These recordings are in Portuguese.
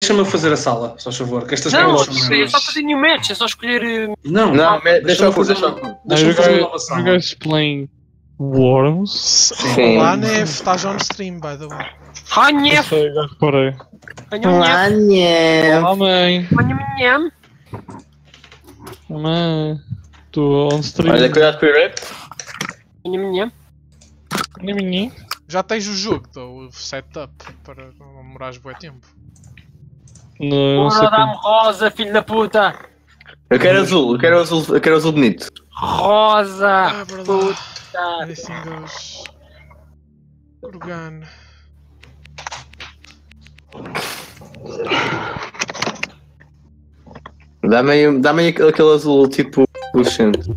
deixa-me fazer a sala, só favor, que estas Não, regras são é merdas. só fazer new match, é só escolher. Não, deixa-me fazer uma nova sala. You guys playing Worms? Sim. Olá, Nef, estás on stream, by the way. Ah, Eu nhef! sei, já reparei. Olá, Nhe. Olá, mãe. Nham. Mãe. Estou on stream. Olha, cuidado com o rap. Nham. Nham. Já tens o jogo, o setup, para não demorares bué tempo. Não sei Porra, dá-me rosa, filho da puta! Eu quero azul, eu quero azul bonito. Rosa! brother. Puta! Anything goes. Urgan. Dá-me aquele azul tipo fluorescente.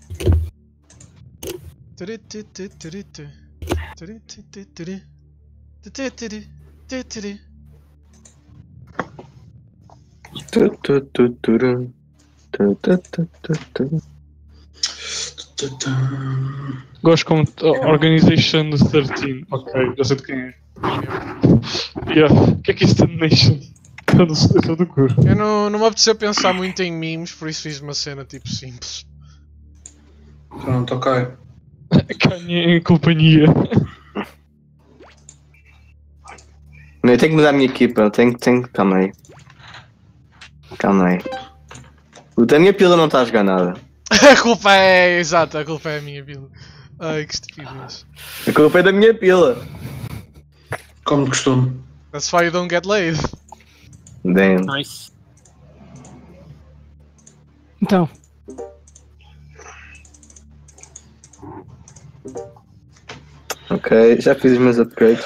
Gosto como Organization 13. Ok, já sei de quem é. Yeah. O que é Instant Nation? Eu não sei, eu do cu. Eu não me apeteceu pensar muito em memes, por isso fiz uma cena tipo simples. Pronto, ok. Kanye em companhia. Eu tenho que mudar a minha equipa, eu tenho. Calma aí. A minha pila não está a jogar nada. A culpa é. Exato, a culpa é a minha vida. Ai, que estupidez. A culpa é da minha pila. Como de costume. That's why you don't get laid. Damn. Nice. Então, Ok, já fiz os meus upgrades.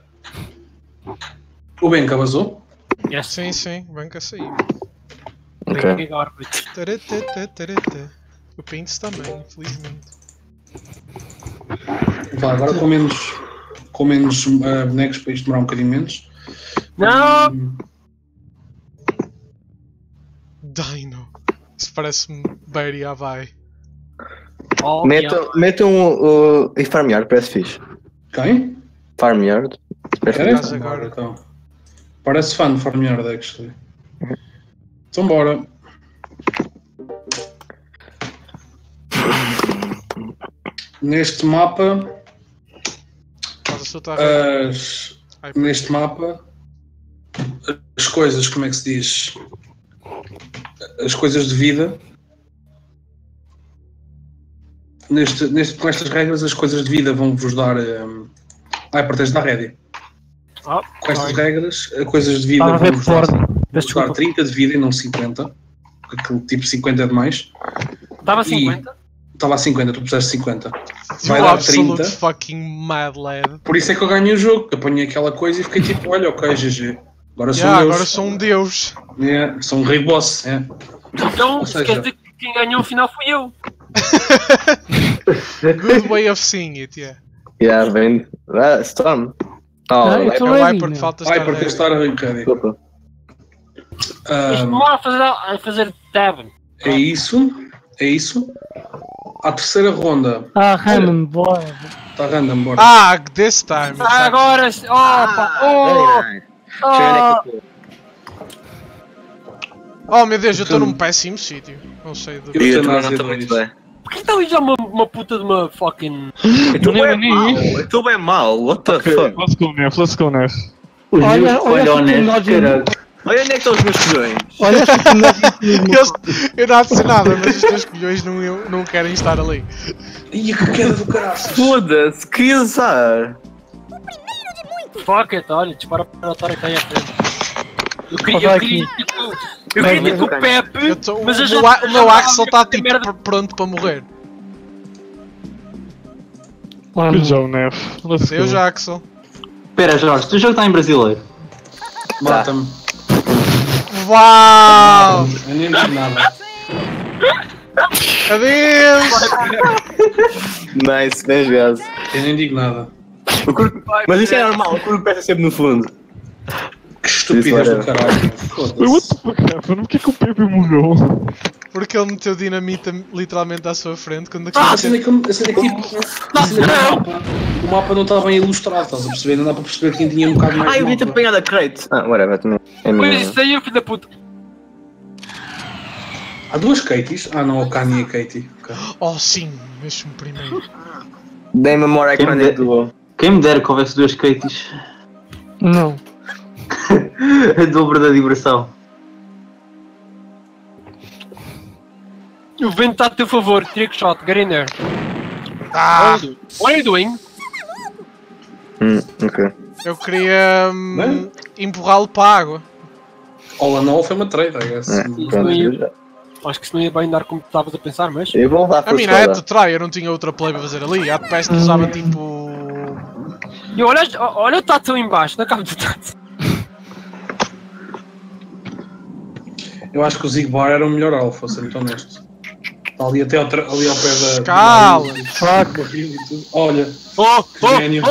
O Benca vazou? Yes. Sim, banca saiu. Ok. O Pintos também, infelizmente. Vá, agora com menos bonecos para isto demorar um bocadinho menos. Não! Dino. Isso parece-me Berry Abai. Oh, Metam o Farmyard, parece fixe. Quem? Farmyard. Querem? Faz agora. Então. Parece fã de Farmyard, actually. Então bora. Neste mapa, neste mapa, as coisas, como é que se diz? As coisas de vida. Com estas regras, as coisas de vida vão-vos dar. Protege da rédea. Com estas regras, as coisas de vida vão-vos dar 30 de vida e não 50. Aquele tipo 50 é demais. Estava a 50? Estava a 50, tu precisaste de 50. Vai dar 30. Fucking mad lad. Por isso é que eu ganhei o jogo. Apanhei aquela coisa e fiquei tipo, olha, ok, GG. Agora sou agora sou um deus. Sou um rei boss. Então, quer dizer que quem ganhou no final fui eu. Good way of seeing it, yeah. Yeah, vem. Storm. Vai porque falta estar porque estar ready. Desculpa. Isto demora a fazer tab. É isso. À terceira ronda. random, bora. Está random, bora. This time. Agora. Oh meu Deus, eu estou num péssimo sítio. Não sei do Eu também não estou muito bem. Porquê está ali já uma puta de uma fucking. Eu estou bem mal, what the fuck? Let's go, Nef. Olha o Nef, caralho. Olha onde é que estão os meus colhões. Olha que eu não disse nada, mas os teus colhões não querem estar ali. Ih, que queda do caraças. Foda-se, que azar. Fuck it, olha, dispara para o Tora que está aí à frente. Eu queria tipo o Pepe, mas o meu Axel está tipo pronto para morrer. Good job, Nef. Let's go. Eu já, Axel. Espera, Jorge, tu jogo está em brasileiro. Mata-me. Uau! Eu nem digo nada. Adeus! Nice, bem jogado. Eu nem digo nada. Mas isso é normal, o curto peça sempre no fundo. Que estupidez do caralho. What the fuck happened? Por que o Pepe morreu? Porque ele meteu dinamite literalmente à sua frente quando a cena é que o mapa não está bem ilustrado, estás a perceber? Não dá para perceber quem tinha um bocado mais. Eu devia ter apanhado a crate. Whatever, também. Pois isso aí, filho da puta. Há duas Katies? Ah não, o Kanye e a Katie. Okay. Oh sim, deixa-me primeiro. Dei-me memória que mandei do. Quem me dera que houvesse duas Katies. Não. A dobro da diversão. O vento está a teu favor, trick shot, get in there. What are you doing? Ok. Eu queria empurrá-lo para a água. All in all foi uma trade, I guess. Acho que isso não ia bem dar como tu estavas a pensar, mas... Eu vou levar A mim não é de try, eu não tinha outra play para fazer ali. A peste usava tipo... E olha o Tato ali embaixo, na cama do Tato. Eu acho que o Zigbar era o melhor alfa, sendo muito honesto. Está ali até ali ao pé da... Cala! Fuck! Olha! Que gênio!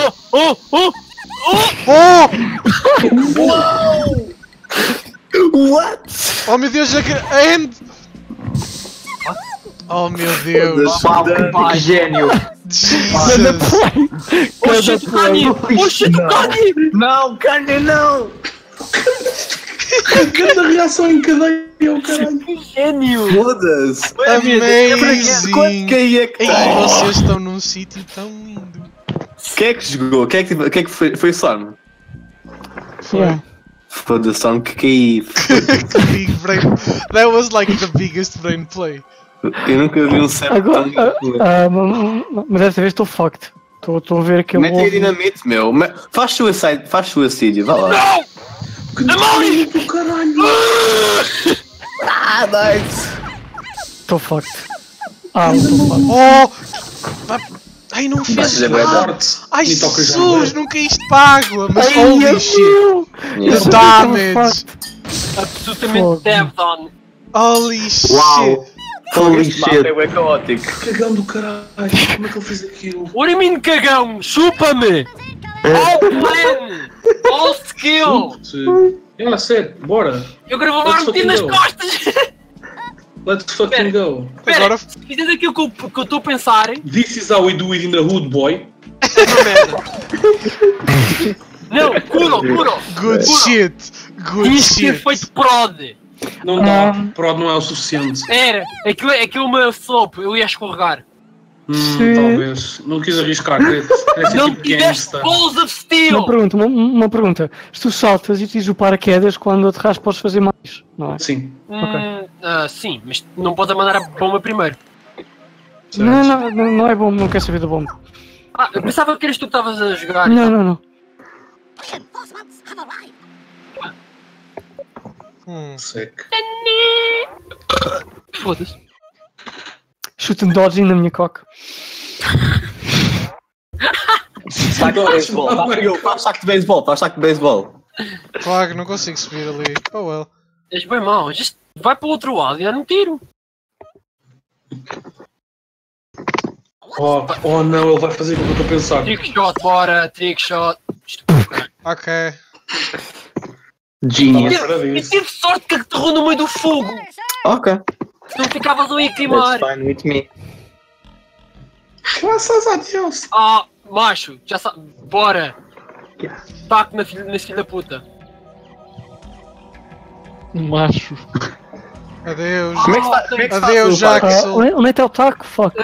What? Oh meu Deus, end! Oh meu Deus! Que gênio! Jesus! Oh shit, o Kanye! Oh shit, o Kanye! Não, Kanye não! Cada reação em cadeia, o caralho! Que gênio! Foda-se! Amazing! Quem é que Ei, vocês estão num sítio tão lindo! Quem é que jogou? Quem é que foi? Foi o Storm? Yeah. Foda-se, Storm, que Big brain. That was like the biggest brain play. eu nunca vi um set Agora, tão... mas desta vez estou fucked. Estou a ver que eu Mete aí dinamite, meu. Faz suicídio, vá lá. Não! Que demônio do caralho! Nice! Estou fucked. Estou fucked. Oh! Ai, não fez nada! Ai, Jesus, não caíste para a água! Mas holy shit! The damage! Absolutamente dead on! Holy shit! Uau! Holy shit! É caótico! Cagão do caralho! Como é que ele fez aquilo? What do you mean, cagão? Chupa-me! All plan! All skill! É sério, bora! Eu quero levar-me nas costas! Let's fucking go! Agora, se fizeres aquilo que eu estou a pensar... This is how we do it in the hood, boy! É uma merda! Não, curo! Good shit! Good Isto é shit! feito prod! Não dá, prod não é o suficiente. Era! Aquilo é uma slope, eu ia escorregar. Talvez. Não quis arriscar, não tipo tiveste balls of steel! Uma pergunta. Se tu saltas e tens o paraquedas, quando aterras podes fazer mais, não é? Sim. Sim, mas não podes mandar a bomba primeiro. Não é bom, não quero saber da bomba. Eu pensava que eras tu que estavas a jogar. Não. Seco. Foda-se. Shoot and dodging na minha coca. Saco de beisebol, faz saco de beisebol. Claro, não consigo subir ali. Oh well. És bem mau, vai para o outro lado e dá um tiro. Oh não, ele vai fazer o que eu estou a pensar. Trick shot, bora, trick shot. Ok. Genius. E tive sorte que aterrou no meio do fogo. Ok. Não ficavas ali a queimar. That's fine with me. Graças a Deus. Macho, já sabe. Bora. Taque nesse filho da puta. Macho. Adeus. Como é que Adeus, Jackson. Onde é que é o taco? Fuck.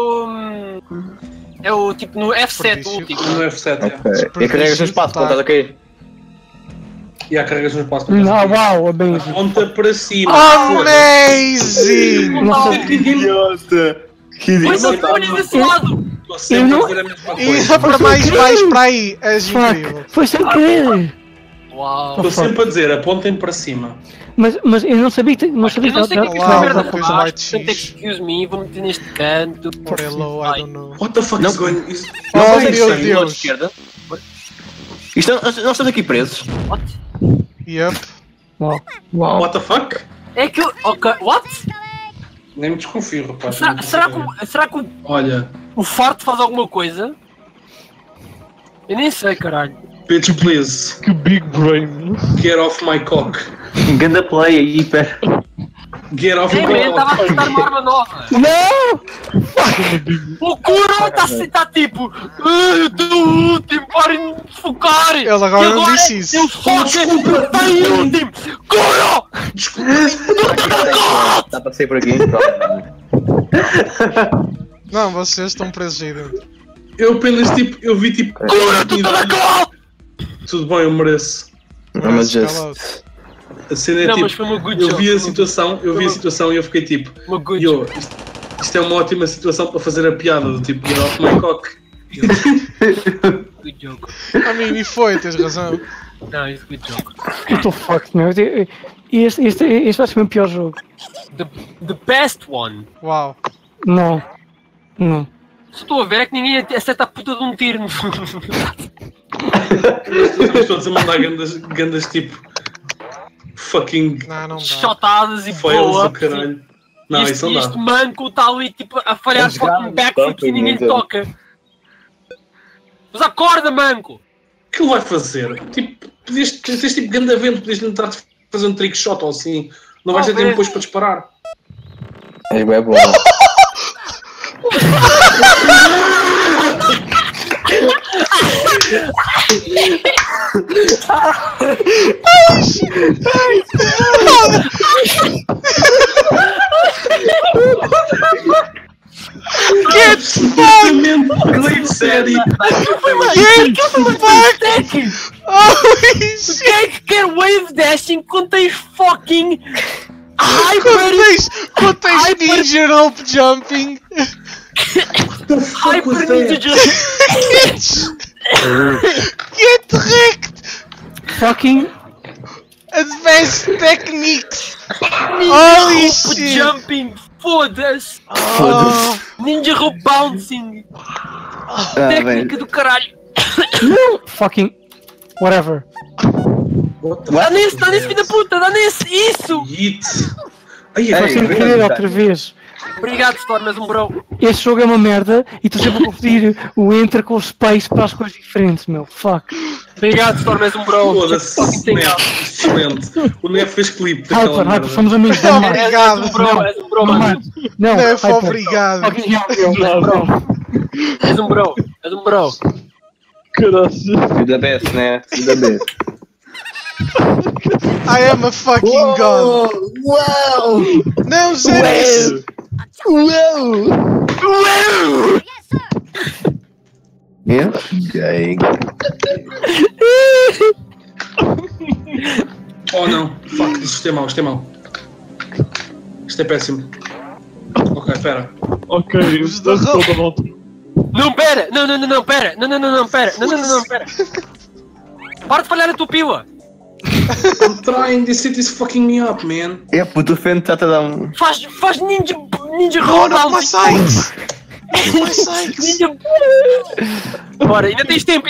É o tipo no F7 último. No F7, Ok. E carregas no espaço, quando estás a cair. E há carregas no espaço. Uau, amazing. Ponta para cima. Amazing! Que idiota. Que Mas não idiota. olhas desse lado. Estou sempre a dizer a mesma E coisa. para mais para aí, és incrível. Fuck. Foi sem querer. Uau. Estou sempre a dizer, apontem para cima. Mas eu não sabia que... Não sabia Eu não sei o que é que Uau, esta merda depois faz, white portanto cheese. excuse me, vou meter neste canto. Hello, I don't know. What the fuck is going on? Oh Não meu consegues sair do lado Deus. esquerda? Isto, nós estamos aqui presos. What? Yep. Uau. What the fuck? É que eu... Ok, what? Nem me desconfio, rapaz. Será que Olha, o farto faz alguma coisa? Eu nem sei, caralho. bitch, please. Que big brain. Get off my cock. Ganda play, hiper. Get off my cock. Estava a tentar uma arma nova. Não! O Kuro está tipo, eu estou o último, parem de focar. Ele agora não disse isso. Eu foco, está em último. Kuro! Dá para sair por aqui? Não, vocês estão presos aí dentro. Eu apenas tipo, eu vi tipo... Kuro, tu está na cola! Tudo bem, eu mereço. Mas A cena é Não, tipo, mas foi uma good eu joke, vi a foi situação e eu fiquei tipo, Uma good yo, isto é uma ótima situação para fazer a piada do tipo, get off my cock. Good joke. I mean, e foi, tens razão. Não, isso é good joke. Eu estou fucked, meu. Este vai ser o meu pior jogo. The best one. Uau. Não. Não. Se estou a ver é que ninguém acerta a puta de um tiro no fundo. Estamos todos a mandar gandas tipo, fucking Não dá. Shotadas e fails do blow-ups. caralho. Não, isso não dá. Este manco está ali tipo a falhar fucking backflips e ninguém lhe toca. Mas acorda, manco! O que ele vai fazer? Tipo, tens tipo ganda vento, podias tentar fazer um trick shot ou assim. Não vais ter tempo depois para disparar. És bem bom. Get fucked! Clip série. Get fucked! Holy shit! Quem é que quer wave dashing quando tens fucking Quando tens ninja rope jumping! hyper ninja just Get wrecked! Fucking. Advanced techniques! Holy shit! jumping, foda-se! Ninja rope bouncing! Técnica do caralho! Não! Fucking. Whatever. Dá nesse, filho da puta, dá nesse! Isso! Yeet. Ai, Vai ser querer outra vez. Obrigado, Storm, és um bro. Este jogo é uma merda e tu sempre a confundir o Enter com o Space para as coisas diferentes, meu. Fuck. Obrigado, Storm, és um bro. Foda-se, excelente. O Nef fez clipe daquela Hyper, merda. somos amigos. Não, mano. Obrigado! És um bro, mano. Não, Nef, Hyper. obrigado! Fucking hell, bro. És um bro, és um bro. Caralho. The best, né? The best. I am a fucking god! Uau! Não, Zé! Yeah? Okay. Oh não, fuck, isto é mau, isto é mau. Isto é péssimo. Ok, pera. Ok, estou toda a volta. Não, pera! Não, pera! Não, pera! Para de falhar a tua pila! I'm trying, this shit is fucking me up, man. É, puto, o Fento já te dá um... Faz ninja Oh, not my roll sights! My sights! Ninja... Bora, ainda tens tempo!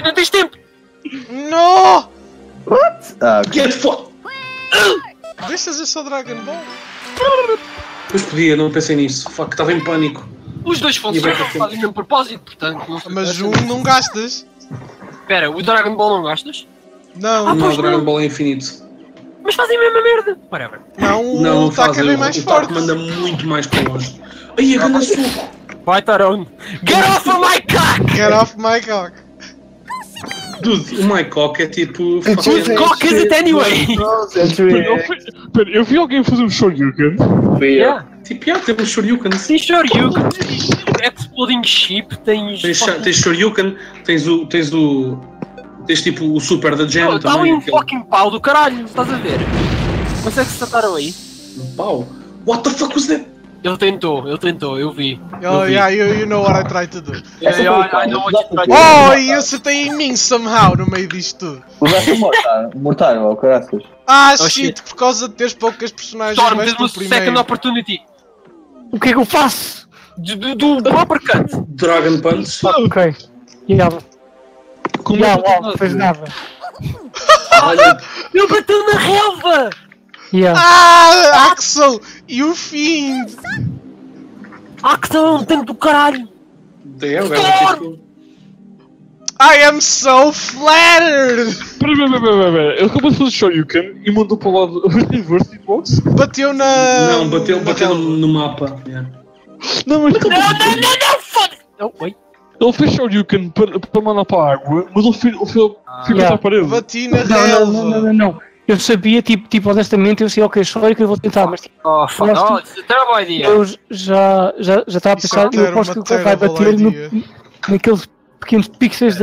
No! What? Ah, ok. Get fucked! Deixa fazer só Dragon Ball? Pois podia, não pensei nisso. Fuck, estava em pânico. Os dois funcionam, fazem o mesmo propósito, portanto... Mas um não gastas. Espera, o Dragon Ball não gostas? Não, Não, pois o Dragon não. Ball é infinito. Mas fazem a mesma merda! Whatever. não, o taco é bem mais o taco forte. manda muito mais para longe. Ai, a ganda soco! Vai, Tarone! Get off of my cock! Get off my cock. Dude, o my cock é tipo... Whose cock is it anyway? Pera, eu vi alguém fazer um shoryuken. Yeah. Tipo, temos Shoryukens. Tens Shoryuken, tens Exploding Ship, tens... Tens Shoryuken, tens tipo o super da Gen Está ali também. um fucking pau do caralho, estás a ver? Consegue se trataram aí? Pau? What the fuck was that? Ele tentou, eu vi. Oh, yeah, you know what I tried to do. I know what you tried to do. Oh, e acertei em mim somehow no meio disto tudo. Usaste o mortar, ou caraças. Ah, Oh, shit, por causa de teres poucas personagens, Storm, vais tens tu uma second primeiro. opportunity. O que é que eu faço? Do uppercut. Dragon Punch. Ok. Yeah. Como é Yeah, que não fez nada. Olha, Ele bateu na relva. Yeah. Ah, Axel, you fiend. Axel é um tanque do caralho. damn, velho. I am so flattered. Ele acabou de fazer Shoryuken e mandou para o lado reverse hitbox. Bateu na... Não, bateu no mapa. Yeah. Não, mas... Não, foda-se! Não, oi. Ele fez Shoryuken para mandar para a água, mas ele fez para a parede. Bati na relva. Não. Eu sabia, tipo, honestamente, eu sei, ok, Shoryuken, eu vou tentar, mas tipo... Oh, fuck, it's a terrible idea. Eu já estava a pensar, eu aposto que ele vai bater naqueles pequenos pixels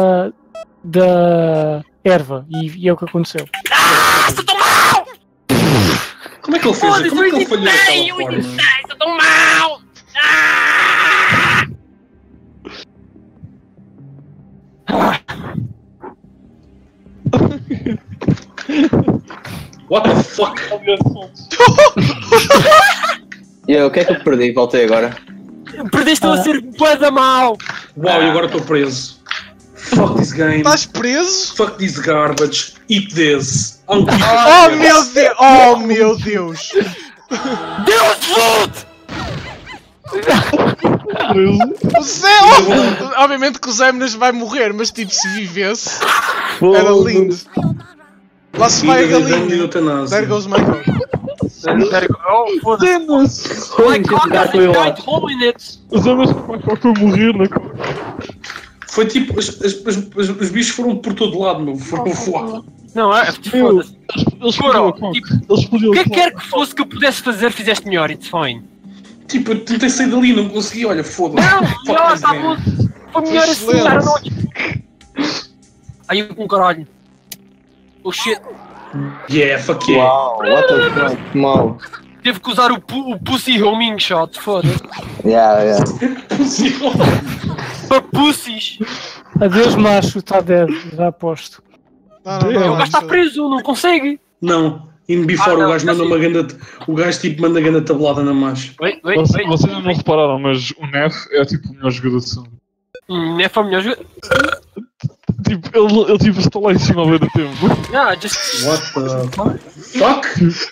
da erva, e é o que aconteceu. Estou tão mal! Como é que ele fez? Como é que ele falhou daquela forma? Estou tão mal! What the fuck? O que é que eu perdi? Voltei agora. Perdeste a ser bué da mal! Uau, e agora estou preso. Fuck this game. Estás preso? Fuck this garbage. Eat this. Oh meu Deus! Deus food! O Zé, obviamente que o Zé vai morrer, mas tipo, se vivesse, era lindo. Lá se vai a galinha. There goes my God. Oh, foda-se. My cock has a giant hole in it. Os homens para morrer na coca. Foi tipo, os bichos foram por todo lado, meu. Foram voar. Não, foda-se. Eles explodiram a coca. O que quer que fosse que eu pudesse fazer, fizeste melhor, it's fine. Tipo, eu tentei sair dali, não consegui, olha, foda-se. Não, melhor, está bom. Foi melhor assim, era noite. Aí eu com um caralho. Oh shit. Yeah, fuck yeah. Wow, what the fuck, mal. Teve que usar o pussy homing shot, foda-se. Yeah. Para pussies. Adeus, macho, está dead, já aposto. Não, O gajo está preso, não consegue. Não. In before o gajo manda uma ganda. O gajo tipo manda ganda tabulada na marcha. Vocês não repararam, mas o Neff é tipo o melhor jogador de sempre. Neff é o melhor jogador. Tipo, ele tipo está lá em cima ao meio do tempo. Yeah, just. What the fuck?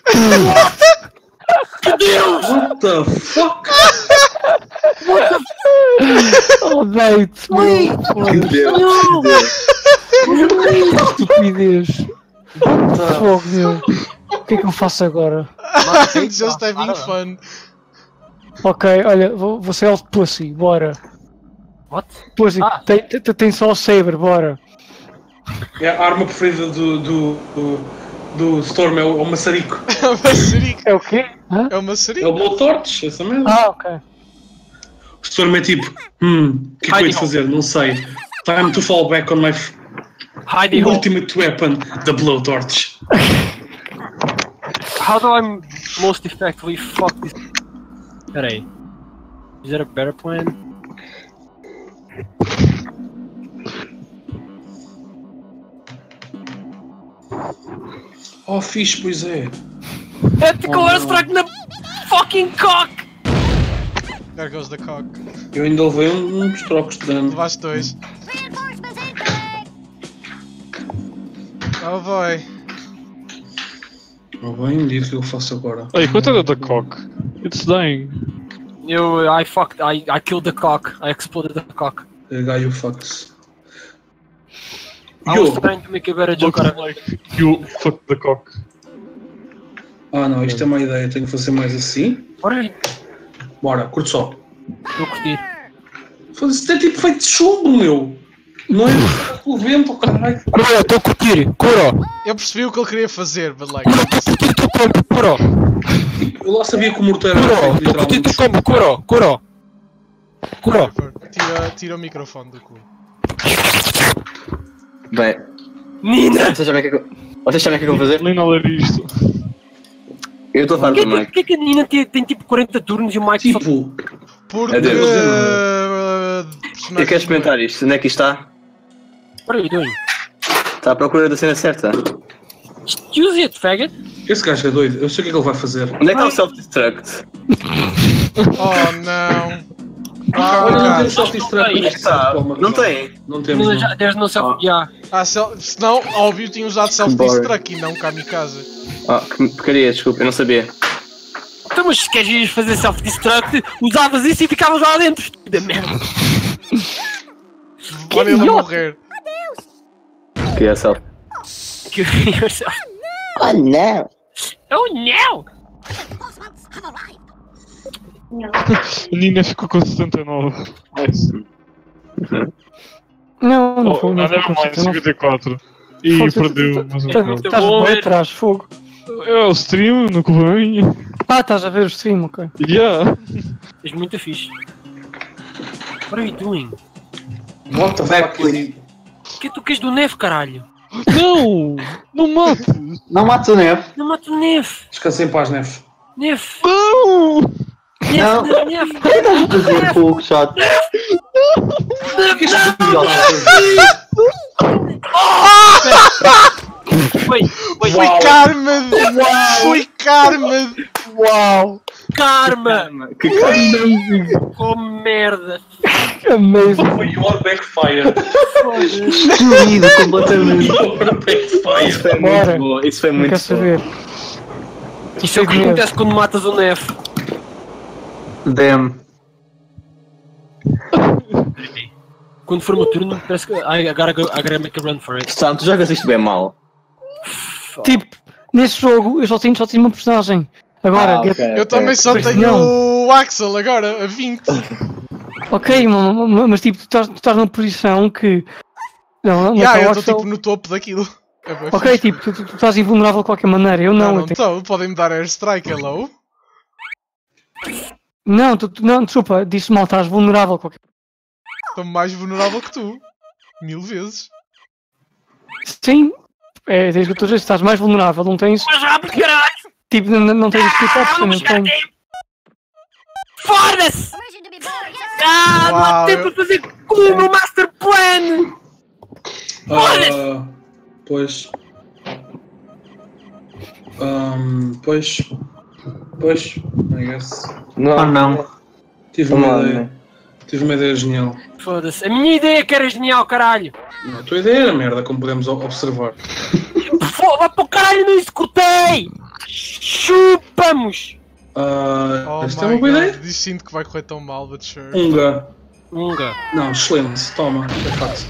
Que Deus! What the fuck? Oh, Deite, meu. Estupidez. Fogo, meu. O que é que eu faço agora? Just having fun. Ok, olha, vou ser o Pussy, bora. What? Pussy, tem só o Saber, bora. É a arma preferida do Storm, é o maçarico. É o maçarico. É o quê? Hã? É o maçarico. É o Blowtorch, essa mesmo. Ok. O Storm é tipo, o que é que eu hei de fazer? Não sei. Time to fall back on my ultimate weapon, the Blowtorch. How do I most effectively fuck this? Peraí. Is there a better plan? Oh, fixe, pois é. Ethical airstrike na fucking cock! There goes the cock. Eu ainda levei uns trocos de dano. Levaste 2. Oh boy. Oh bem, digo que eu faço agora. Hey, coitada da cock. It's dying. I killed the cock. I exploded the cock. The guy who fucks. I was trying to make a better joke. Looks like you fucked the cock. Ah não, isto é uma ideia, tenho que fazer mais assim. Bora, curto só. Eu curti. Isto é tipo feito de chumbo, meu. Não é o vento, caralho. Curo, estou a curtir. Curo. Eu percebi o que ele queria fazer, but like... Curo. Eu lá sabia que o morteiro era feito literalmente. Curo. Tira o microfone do cu. Bem... Nina! Vocês sabem o que é que eu vou fazer? Nem nada disto. Eu estou a falar do Mike. Porquê que a Nina tem tipo 40 turnos e o Mike Tipo... Porque... Eu quero experimentar isto. Onde é que isto está? What are you doing? Está à procura da cena certa. Use it, faggot! Esse gajo é doido, eu sei o que é que ele vai fazer. Onde é que está o self-destruct? Oh não! Olha, não tem self-destruct. Não tem? Não temos. Não. There's no self... Yeah. Senão, óbvio, tinha usado self-destruct e não kamikaze. Que porcaria, desculpa, eu não sabia. Então, mas se queres fazer self-destruct, usavas isso e ficavas lá dentro. Da merda. Olha ele a morrer. Que é self? kill yourself. Oh no! Oh no! A Nina ficou com 79. Não foi. Não, never mind, 54. E perdeu mais um bocado. Estás bem atrás, fogo. É o stream, no Cubanha. Ah, estás a ver o stream, ok. Yeah. És muito fixe. What are you doing? What the fuck is it? O que tu queres do Neve, caralho? Não! Não mates! Não mates o Neve. Não mata o Neve! Descansa em paz, Neve. Neve! Não! Não. Neve! O que estás a fazer com o shot? Wait! Foi karma! Foi karma! Uau! Karma! Que karma! Oh merda! Amazing! Foi your backfire. Destruído completamente. Your backfire. Isso foi muito bom. Isso foi Não muito quer bom. saber. Isto é o que acontece quando matas o Neve. Damn. Quando for o meu turno, parece que I gotta make a run for it. Sam, tu jogas isto bem mal. Tipo, nesse jogo eu só tenho uma personagem. Agora, Eu também só tenho o Axel agora, a 20. ok, mas tipo, tu estás numa posição que. Não, Eu estou tipo no topo daquilo. Ok, tipo, tu estás invulnerável de qualquer maneira, eu não. Não estou, podem-me dar airstrike, hello? Não, não, desculpa, disse mal, estás vulnerável de qualquer. Estou mais vulnerável que tu. 1000 vezes. Sim, é desde que eu estou a dizer, estás mais vulnerável, não tens. Mas rápido, caralho! Tipo, não tens skill option, não tens. Foda-se! Não há tempo para fazer como o meu master plan! Pois. Pois. I guess. Não. Tive uma ideia genial. Foda-se, a minha ideia que era genial, caralho! Não, a tua ideia era merda, como podemos observar. Vai para o caralho, não executei! Chupamos! Esta é uma boa ideia? Sinto que vai correr tão mal, but sure. Unga. Não, excelente. Toma, é fácil.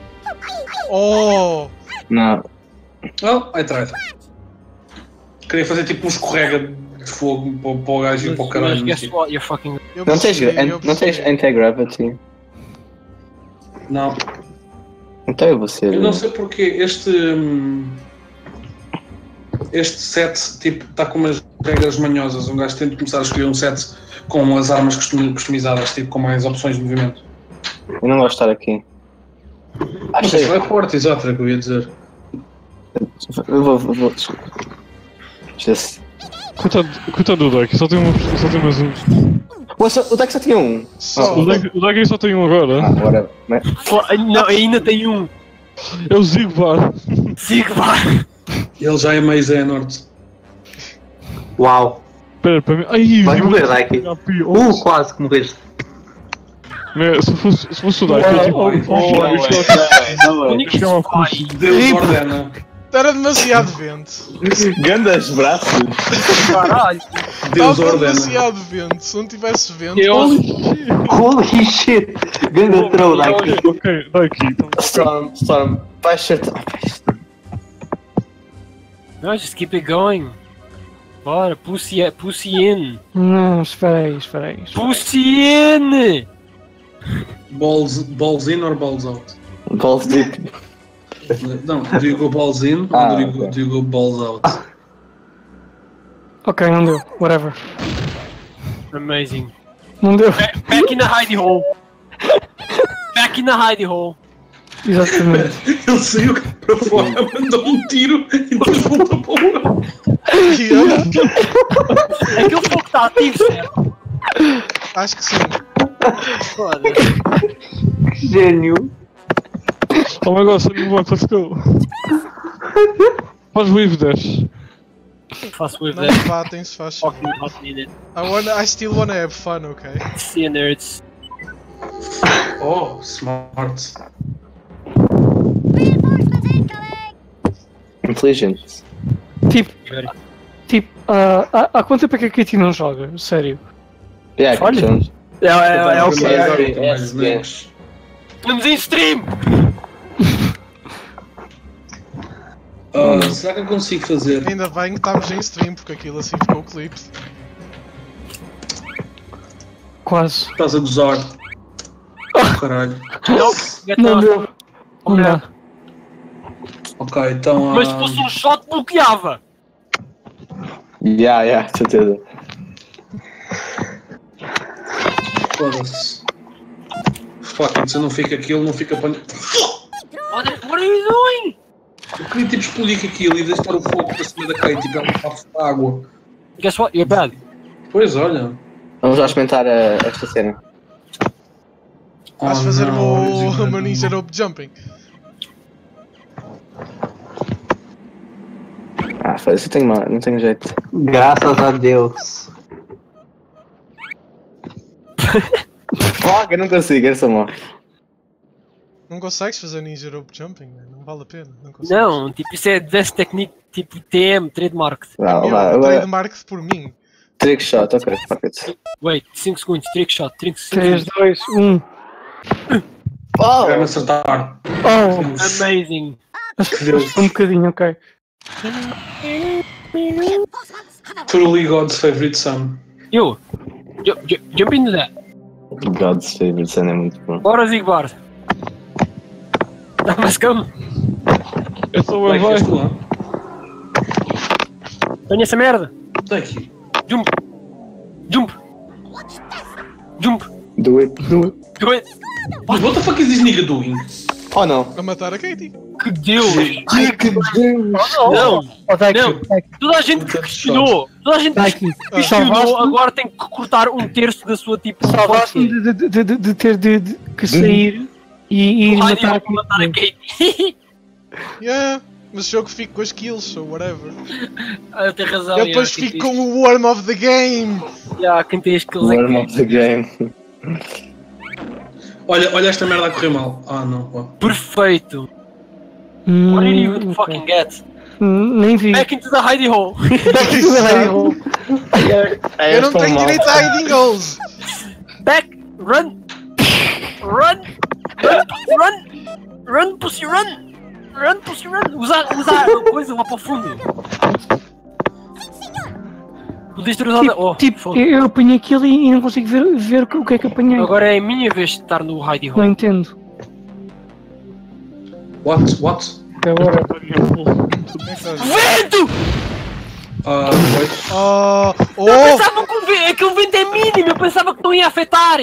Oh! Não. Well, I tried. Queria fazer tipo um escorrega de fogo para o gajo e para o caralho. Guess what, you're fucking... Não tens anti-gravity? Não. Então eu vou ser. Eu não sei porque este set tipo está com umas regras manhosas. Um gajo tem de começar a escolher um set com as armas customizadas, tipo com mais opções de movimento. Eu não gosto de estar aqui. Mas isso é forte, exato, é o que eu ia dizer. Eu vou. Desculpa. Coitado do deck, só tem mais um. O deck só tinha um. O deck só tem um agora. Agora. Não, ainda tem um. É o Zigbar. Ele já é meio Zé Norte. Uau. Espera, para mim. Ai, vais morrer, Daki. Quase que morreste. Se fosse o Daki, eu Deus ordena. Era demasiado vento. Grandes braços. Caralho. Deus ordena. Demasiado vento. Se não tivesse vento. Holy shit. Ganda throw, Daki. Ok, Daki. Storm. Vai ser. No, just keep it going. Bora, pussy in. Não, espera aí. Pussy in! Balls in or balls out? Balls deep. Não, do you go balls in or do you go balls out? Ok, não deu, whatever. Amazing. Não deu. Back in the hidey hole. Back in the hidey hole. Exatamente. Ele saiu para fora, mandou um tiro e depois voltou para o lado. Aquele fogo está ativo, certo? Acho que sim. Foda. Que gênio. Oh my god, let's go. Faz wave dash. Faço wave Não dash. batem-se, faz. Fucking not needed. I still wanna have fun, okay? See you, nerds. Oh, smart. Inteligente. Tipo, há quanto tempo é que a Kitty não joga? Sério? Yeah, Olha. É o que É. Estamos em stream! Será que eu consigo fazer? Ainda bem que estamos em stream, porque aquilo assim ficou clipe. Quase. Estás a gozar. Caralho. Não deu. Não. Ok, então... Mas se fosse um shot, bloqueava! Certeza. Foda-se. Fuck it, se não fica aquilo, não fica para... What are you doing? Eu queria tipo explodir aquilo e deixar o fogo para cima da Kate, tipo, ela está a água. Guess what? You're bad. Pois, olha. Vamos já experimentar esta cena. Vais fazer o meu ninja rope jumping. Isso não tenho jeito. Graças a Deus. Fuck, eu não consigo, eu sou mau. Não consegues fazer ninja rope jumping, não vale a pena. Não, tipo, isso é Advanced Technique, tipo TM, trademark. Trademark por mim. Trick shot, ok, fuck it. Wait, 5 segundos, trick shot, 3, 2, 1. Vai-me acertar. Amazing. Acho que deu um bocadinho, ok. Truly God's favorite son. Jump into that. God's favorite son é muito bom. Bora, Zigbar. Mas calma. Eu sou o vai. Tenha essa merda. Daqui. Jump. Do it. What the fuck is this nigga doing? Oh não. A matar a Katie. Que Deus. Ai que Deus. Não. Toda a gente que questionou. Toda a gente que questionou agora tem que cortar 1/3 da sua tipo. Salvaste-me de ter que sair e ir matar a Katie. Mas o jogo fica com as kills, ou whatever. Tem razão. Eu depois fico com o Worm of the Game. Quem tem as kills Worm of the Game. Olha esta merda a correr mal. Não. Perfeito. What did you even fucking get? Nem vi. Back into the hidey hole. Eu não tenho direito a hiding holes. Back, run, pussy, run. Usa a coisa lá para o fundo. Podias ter usado. Eu apanhei aquilo e não consigo ver o que é que apanhei. Agora é a minha vez de estar no hidey hole. Não entendo. What? Agora. Vento! Pois. Eu pensava que aquele vento é mínimo, eu pensava que não ia afetar.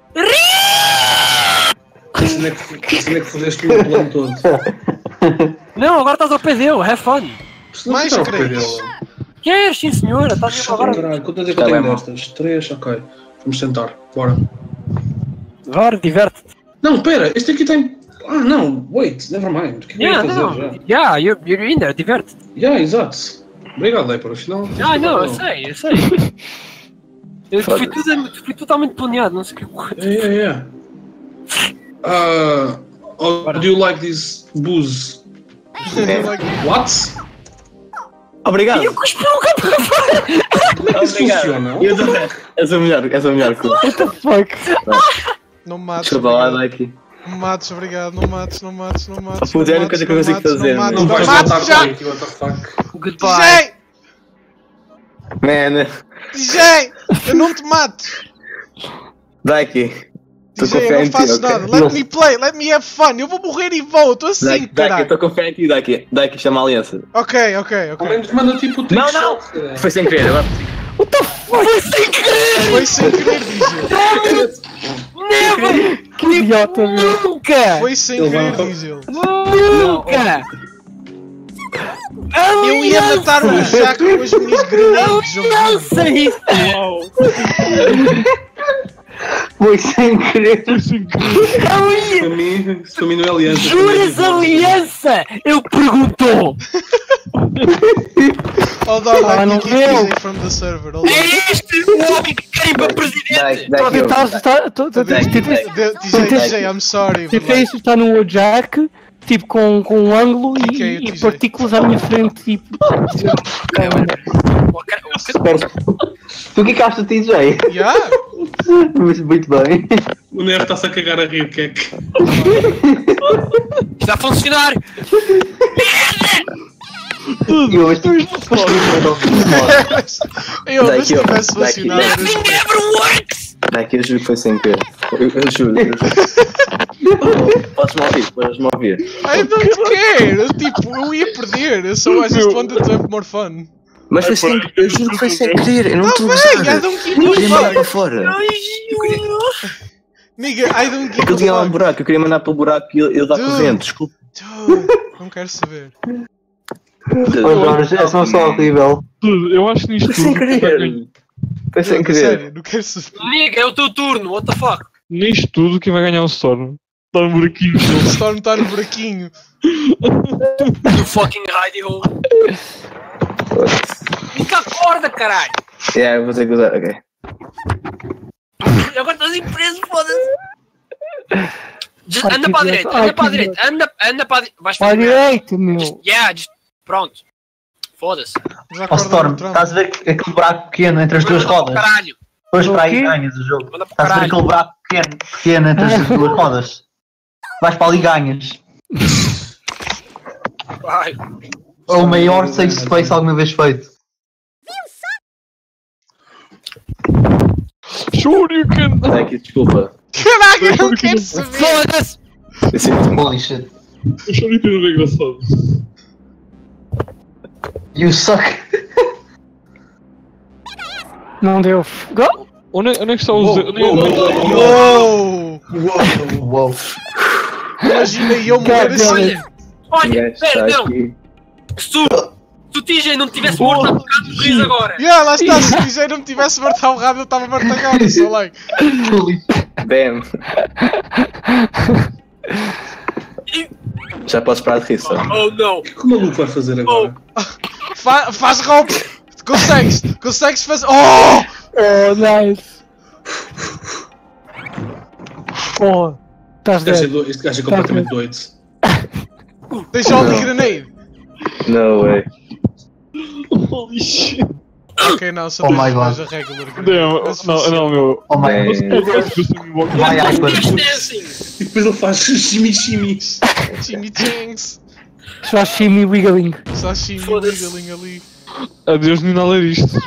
Assim é que fizeste o plano todo. Não, agora estás ao pé dele, have fun. Mais crees? Queres, sim senhora, estás a agora. Caralho, quantas é que eu tenho destas? 3, ok. Vamos tentar, bora. Agora, diverte-te. Não, pera, este aqui tem... não, wait, never mind. O que é que eu ia fazer já? You're in there, diverte-te. Exato. Obrigado, Leipor, afinal... não, eu sei. Eu fui totalmente planeado, não sei o que... Yeah. Do you like this booze? What? Obrigado. Eu cuspi no campo fora! Como é que isso funciona? És o melhor. What the fuck? Não me mates. Deixa eu falar daqui. Não me mates, obrigado. Não mates. Puta, é a única coisa que eu consigo fazer. Não vais matar já! What the fuck? Goodbye! Man. DJ! Eu não te mato! Daqui. DJ, eu não faço nada. Let me play, let me have fun. Eu vou morrer e vou. Estou assim, caralho. Daqui, estou confiante em ti, Daqui, chama a aliança. Ok. Ao menos manda tipo o trick Não. Foi sem querer, agora. What the fuck? Foi sem querer, DJ. Never! Que idiota, meu. Nunca! Foi sem querer, DJ. Nunca! Eu ia matar o Jack com as minhas grenades. Aliança, isso! Foi sem querer. Para mim não é aliança. Juras aliança! Eu perguntou! Hold on, let me kick DJ from the server. É este o homem que quer ir para presidente! DJ, I'm sorry. Tentei acertar no Jack, tipo com um ângulo e partículas à minha frente, tipo. Tu quicaste o TJ? Yeah! Muito bem. O Nero está-se a cagar a rir, que é que... Está a funcionar! E hoje tu eu se tivesse funcionado. Nothing ever works! Daqui eu juro que foi sem querer. Eu juro. Podes-me ouvir. I don't care! Tipo, eu ia perder. So I just wanted to have more fun. Mas foi sem querer. Eu juro que foi sem querer. Eu não estou a gozar. I don't give a fuck. Mandar para fuck. fora. Nigga, I don't give a Eu tinha lá um fuck. buraco. Eu queria mandar para o buraco e ele dá com o vento. Desculpa. Dude, não quero saber. Jorge, és uma pessoa horrível. Dude, eu acho que nisto Foi sem querer. Foi sem querer. Sério, não quero saber. Liga, é o teu turno, what the fuck? Nisto tudo, quem vai ganhar é o Storm. Está no buraquinho. O Storm está no buraquinho. You fucking hidey hole. Fica a corda, caralho! Eu vou ter que usar, ok. Agora estás preso, foda-se! Anda para a direita, anda para a direita, anda para a direita. Vais Para a direita, meu. Pronto. Foda-se. Ó Storm, estás a ver aquele buraco pequeno entre as duas rodas? Caralho! Depois para aí ganhas o jogo. Manda para Estás a ver caralho. aquele buraco pequeno entre as duas rodas? Vais para ali e ganhas. Vai. É o maior safe space alguma vez feito. Shoryuken! Daqui, desculpa. Caraca, eu não quero saber. Foda-se! Eu sinto Holy shit. O Shoryuken era engraçado. You suck. Não deu. Go! Onde é que está o Zé? Uou! Uou. Imagina eu morrer assim. Olha, pera, não! Se o TJ não tivesse morto há bocado, morrias agora! Yeah, lá está, se o DJ não me tivesse morto ao rabo, eu estava morto agora, só like. Bam. Já podes parar de rir só. Oh não! O que o maluco vai fazer agora? Faz roupa! Consegues fazer. Oh! Oh, nice. Oh, estás dead. Este gajo é completamente doido. Deixa o de grenade! No way. Holy shit. Ok, não, só Oh my tens God. a regular Não, grenade. não, meu. Oh my Bem. Vai, Hyper. Dancing! E depois ele faz shimmy. Jimmy Changs! Só shimmy wiggling. Só Jimmy Foda-se. wiggling ali. Adeus, menina, a ler isto.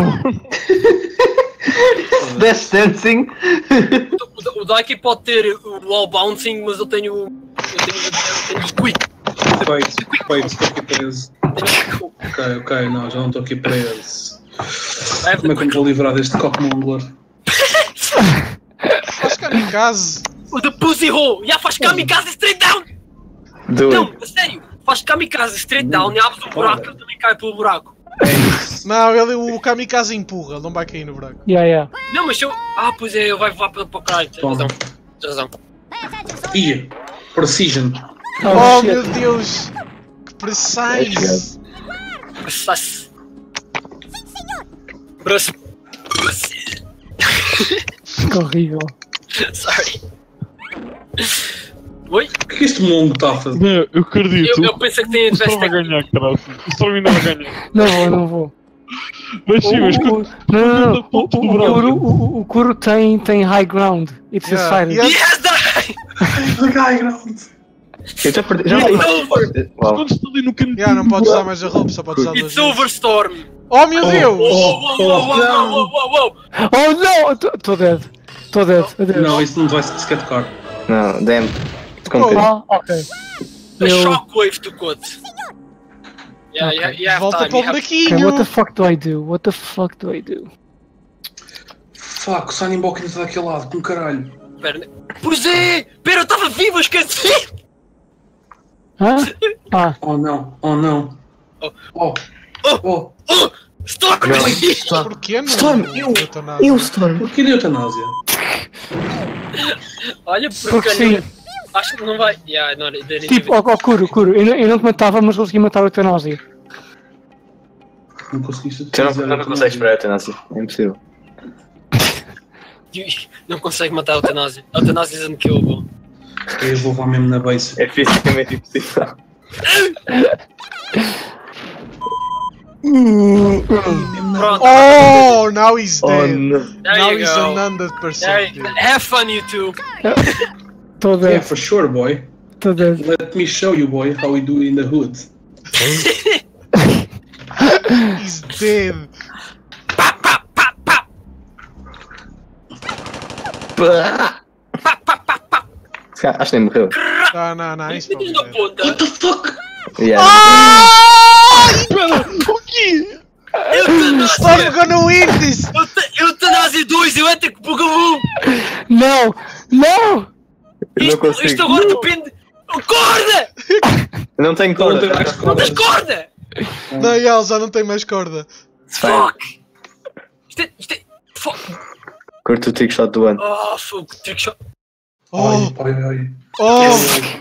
Death Dancing. O Daiki pode ter o wall bouncing, mas eu tenho squeak. Feito, estou aqui preso. Ok, não, já não estou aqui preso. Como é que eu me vou livrar deste copo mongolor? Faz kamikaze! O da pussy hole! Já faz kamikaze straight down! Do Não, it. a sério! Faz kamikaze straight down e abres o buraco e ele também cai pelo buraco. Não, o kamikaze empurra, ele não vai cair no buraco. Yeah. Não, mas se eu. Pois é, ele vai voar para o caralho. Tens razão. Tens razão. Ia, Precision. Oh shit. meu Deus! Que precise! Precise. Precise. Que horrível. Sorry. Oi? O que é que este mongo está a fazer? Não, eu acredito. Eu pensei que tinha O Storm vai ganhar, caralho. O Storm ainda vai ganhar. Não vou. Mas sim, mas quando... Não. O Kuro tem high ground. It's decided. Yeah. Yes, die! High ground. Eu já perdi. Já It's over! Uau. Quando está ali no cantinho... Yeah, não podes usar mais a roupa, só podes usar duas It's vezes. over, Storm! Oh meu Deus! Uou! Oh não! Estou dead. Adeus. Não, isso não vai sequer tocar. Não, damn. Ok. A shockwave tocou-te. Yeah, Volta para o Okay, buraquinho! what the fuck do I do? Fuck, o Signing Bock ainda está daquele lado, com caralho. Pois é! Pera, eu estava vivo, eu esqueci! Hã? Ah, Oh não. Storm! Porquê não? Storm, eu Storm. Porquê de eutanásia? Olha, porque sim. Acho que não vai. Não, Tipo, Kuro, eu não te matava, mas consegui matar a eutanásia. Não conseguiste Tu não consegues parar a eutanásia. É impossível. Não consegue matar a eutanásia. A eutanásia is unkillable. Eu vou levar mesmo na base. É fisicamente impossível. Pronto. Oh, now he's dead. no. There Now you he's go. 100% There you go. dead. Have fun, you two. Estou Yeah, dead. for sure, boy. Estou dead. Let me show you, boy, how we do in the hood. He's dead. Acho que nem morreu. Não, isso foi. What the fuck? Yeah. Espera, o quê? Storm gonna win this! Eutanásia 2, eu entro com Bugaboo! Não! Não! Isto agora depende. Corda! Não tenho corda. Não tens corda! Não, Yal, já não tem mais corda. Fuck! Isto é. Fuck! Curto o trickshot do ano. Oh, fuck, trickshot. Oh! Ai. Oh!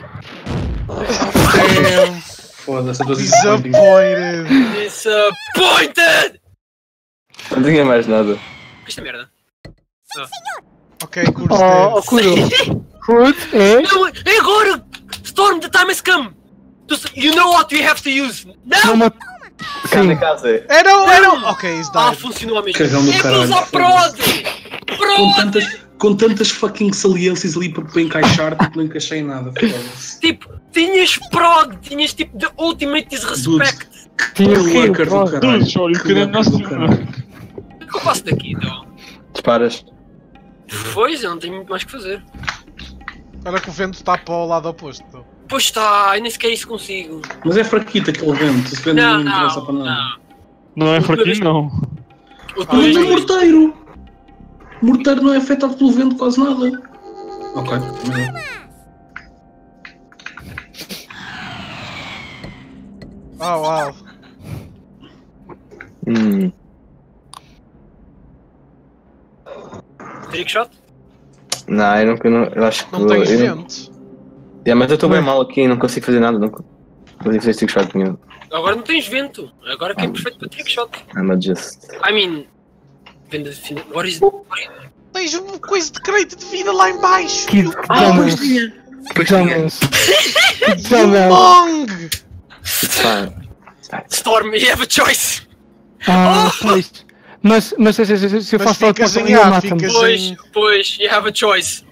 Damn! Foda-se, eu tô Disappointed! Disappointed! Não tinha mais nada. Isto é merda. Ok, curto dead. Curto, é? Não, é agora! Storm, the time has come! You know what we have to use! Não! Sim. Casa. É não! Ok, he's died. Funcionou a mesma. Cagão do É para caralho. usar prod! Com tantas fucking saliências ali para encaixar, tipo, não encaixei em nada. Foda-se. Tipo, tinhas prod, tinhas tipo the ultimate disrespect. Tinha o quê? Lurker do caralho. Dudes, olha, o caralho nosso. O que eu faço daqui então? Disparas. Pois, eu não tenho muito mais que fazer. Olha que o vento está para o lado oposto. Pois está, eu nem sequer isso consigo. Mas é fraquito aquele vento, esse vento não interessa para nada. Não é fraquinho, não. O Mas é morteiro! Morteiro não é afetado pelo vento quase nada. Ok. Uau. Trickshot? Não, eu acho que Não tens vento. Mas eu estou bem mal aqui, não consigo fazer nada, não consigo fazer trickshot nenhum. Agora não tens vento. Agora que é perfeito para trickshot. I'm just... I mean... What is... Tens uma coisa de crédito de vida lá em baixo. Que Pois tinha. Long! It's fine. Storm, you have a choice! Pois. Mas se eu faço ficas em ele A, mata-me. Pois, you have a choice.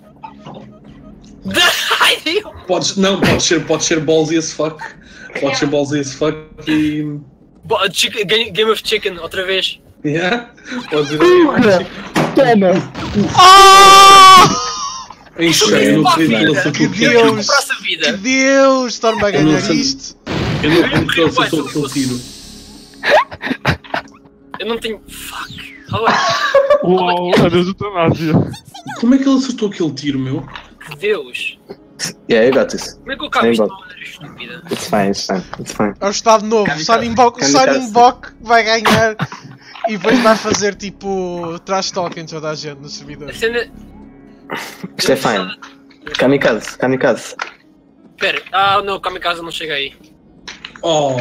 Pode ser ballsy as fuck. Pode ser ballsy as fuck e... Game of Chicken, outra vez. Yeah? Pode ser Toma! em cheio, eu não sei que ele acertou o tiro. Que Deus! Storm vai ganhar isto. Eu não sei que ele acertou aquele tiro. Eu não tenho... Fuck. Uau, adeus eutanásia. Como é que ele acertou aquele tiro, meu? Que Deus. Yeah, you got this. Como é que eu acabo isto de uma maneira estúpida? It's fine. É o estado novo. O Sonimbok vai ganhar e depois vai fazer tipo trash talk em toda a gente no servidor. Isto é fine. Kamikaze. Espera, não, Kamikaze não chega aí. Oh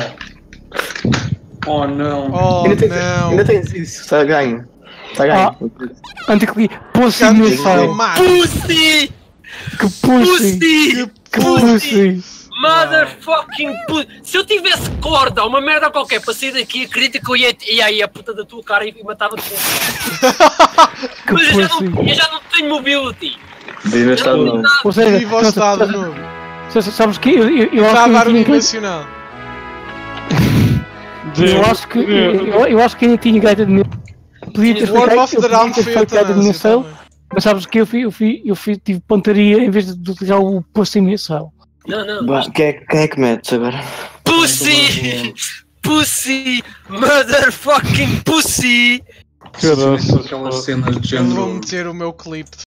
não. Ainda tens isso, está ganho. Anticli, pussy missile. Pussy! Que pussy! Motherfucking pussy! Se eu tivesse corda ou uma merda qualquer para sair daqui, acredita que eu ia aí a puta da tua cara e matava-te com mas eu já não tenho mobility. Viva o estado novo. Viva o estado novo. Sabes que eu está a dar unidimensional. Eu acho que ainda tinha gaita de mim. Podia ter feito gaita de missile, mas sabes que eu tive pontaria em vez de utilizar o pussy missile. Não. Quem é que metes agora? Pussy! Pussy! Motherfucking pussy! Aquelas cenas de género. Eu vou meter o meu clipe